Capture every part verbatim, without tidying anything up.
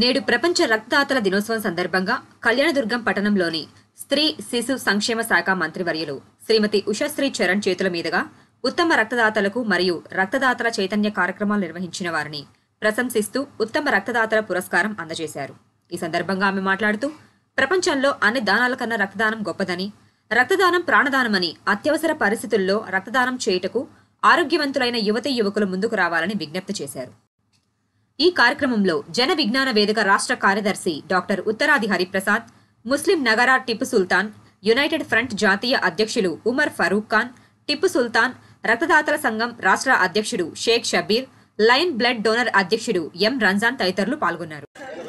నేడు ప్రపంచ రక్తదాతల దినోత్సవం సందర్భంగా కళ్యాణదుర్గం పట్టణంలోని స్త్రీ శిశు సంక్షేమ శాఖ మంత్రివర్యులు శ్రీమతి ఉషశ్రీ చరణ్ చేతుల మీదుగా ఉత్తమ రక్తదాతలకు మరియు రక్తదాతల చైతన్య కార్యక్రమాలు నిర్వహించిన వారిని ప్రశంసిస్తూ ఉత్తమ రక్తదాతల పురస్కారం అందజేశారు। ఈ సందర్భంగా ఆమె మాట్లాడుతూ ప్రపంచంలో అన్ని దానాల కన్నా రక్తదానం గొప్పదని, రక్తదానం ప్రాణదానమని, అత్యవసర పరిస్థితుల్లో రక్తదానం చేయుటకు ఆరోగ్యవంతులైన యువతీ యువకులు ముందుకు రావాలని విజ్ఞప్తి చేశారు। ఈ కార్యక్రమంలో జన విజ్ఞాన వేదిక రాష్ట్ర కార్యదర్శి డాక్టర్ ఉత్తరాది హరిప్రసాద్, ముస్లిం నగరా టిప్పు సుల్తాన్, యునైటెడ్ ఫ్రంట్ జాతీయ అధ్యక్షులు ఉమర్ ఫరూక్ ఖాన్, టిప్పు సుల్తాన్ రక్తదాతల సంఘం రాష్ట్ర అధ్యక్షుడు Sheikh Shabbir, lion blood donor అధ్యక్షుడు ఎం రంజాన్ తదితరులు పాల్గొన్నారు।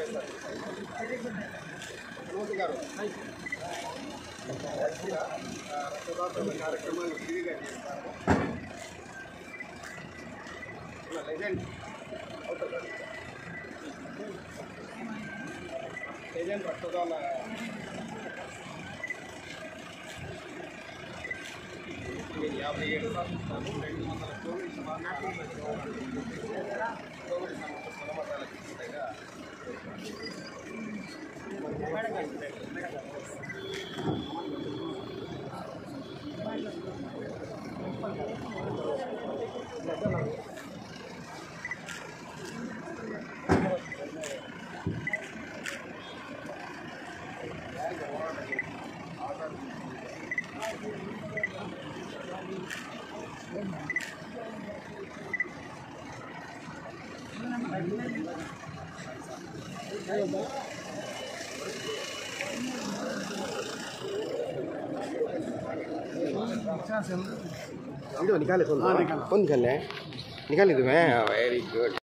ఏజెంట్ రక్తదాన యాభై ఏడు శాతం రెండు వందల కోవిడ్ కోవిడ్ సమస్యలకు చికిత్సగా वीडियो निकाले कौन निकाले निकाले तुम्हें वेरी गुड।